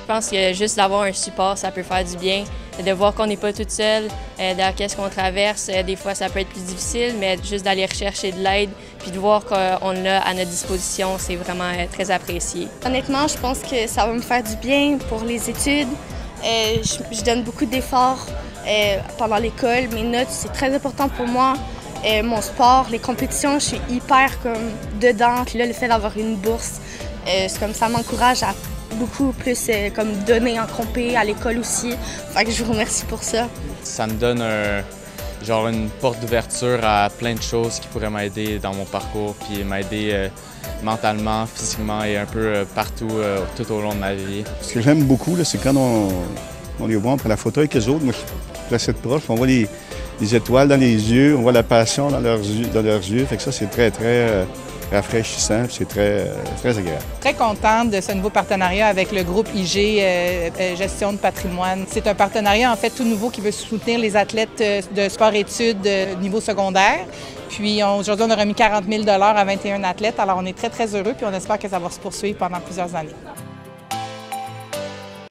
pense que juste d'avoir un support, ça peut faire du bien. De voir qu'on n'est pas toute seule dans qu'est-ce qu'on traverse. Des fois, ça peut être plus difficile, mais juste d'aller rechercher de l'aide puis de voir qu'on l'a à notre disposition, c'est vraiment très apprécié. Honnêtement, je pense que ça va me faire du bien pour les études. Je donne beaucoup d'efforts pendant l'école. Mes notes, c'est très important pour moi. Mon sport, les compétitions, je suis hyper comme dedans. Puis là, le fait d'avoir une bourse, c'est comme ça m'encourage à beaucoup plus comme donner en compé à l'école aussi. Fait que je vous remercie pour ça. Ça me donne une porte d'ouverture à plein de choses qui pourraient m'aider dans mon parcours, puis m'aider mentalement, physiquement et un peu partout tout au long de ma vie. Ce que j'aime beaucoup, c'est quand on les voit, on prend la photo avec les autres. Moi, je suis placé de proche, on voit les étoiles dans les yeux, on voit la passion dans leurs yeux. Fait que ça, c'est très, très rafraîchissant, c'est très agréable. Très contente de ce nouveau partenariat avec le groupe IG Gestion de patrimoine. C'est un partenariat en fait tout nouveau qui veut soutenir les athlètes de sport-études niveau secondaire. Puis aujourd'hui, on a remis 40 000 $ à 21 athlètes. Alors on est très, très heureux puis on espère que ça va se poursuivre pendant plusieurs années.